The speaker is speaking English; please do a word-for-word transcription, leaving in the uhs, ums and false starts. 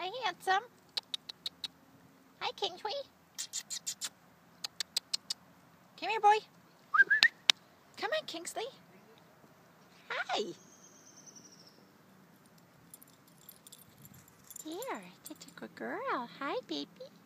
Hi, handsome. Hi, Kingsley. Come here, boy. Come on, Kingsley. Hi. There, that's a good girl. Hi, baby.